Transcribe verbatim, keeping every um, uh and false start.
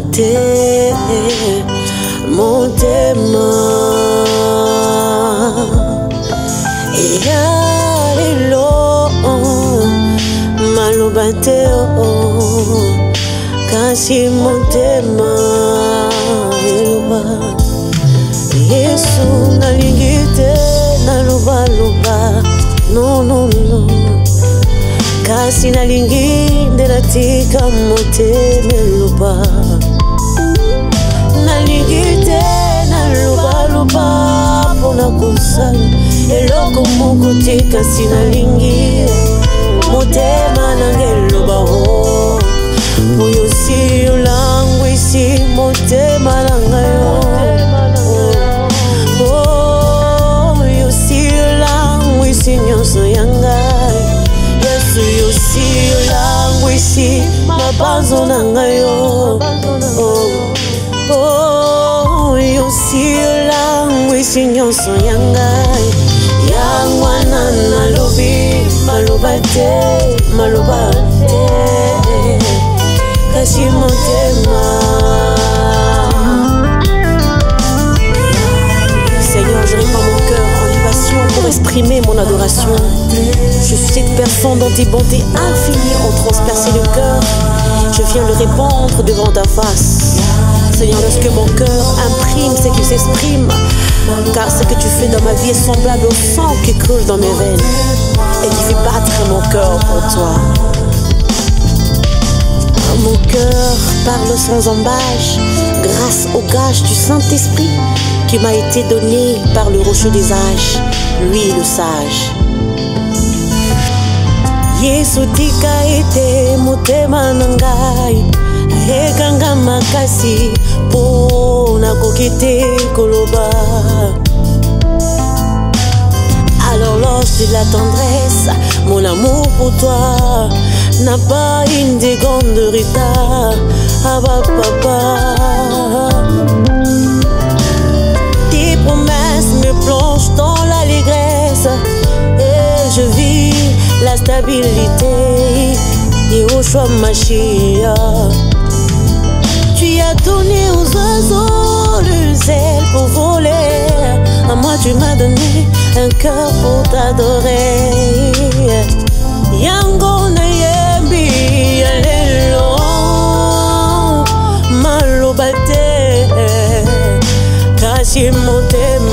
te motema ya lelo maloba te kasi motema eloba Yesu nalingi te naloba loba no no no kasi nalingi nde natika motema eloba nalingi te naloba loba mpona kosala eloko moko te kasi nalingi motema nanga eloba o oyo si olangwisi motema nanga yo oyo si olangwisi nyonso ya ngai Yesu yo si olangwisi mabanzo nanga yo oyo si olangwisi nyonso ya ngai yangwana nalobi maloba te maloba te kasi motema. Seigneur, je répands mon cœur en libation pour exprimer mon adoration. Je suis cette personne dont tes bontés infinies ont transpercé le cœur. Je viens le répandre devant ta face. Seigneur, lorsque mon cœur imprime ce qui s'exprime, car ce que tu fais dans ma vie est semblable au sang qui coule dans mes veines et qui fait battre mon cœur pour toi. Mon cœur parle sans embâche grâce au gage du Saint-Esprit qui m'a été donné par le rocher des âges, lui le sage. Yesu tika ete motema nangai ekanga makasi po nakoki te koloba. Alors lorsque de la tendresse, mon amour pour toi n'a pas une seconde de retard. Ah bah papa, tes promesses me plongent dans l'allégresse et je vis la stabilité. Yehoshua Mashiach, tu as donné aux oiseaux le zèle pour voler. À moi tu m'as donné un cœur pour t'adorer. Yango na yembi alelo maloba te kasi motema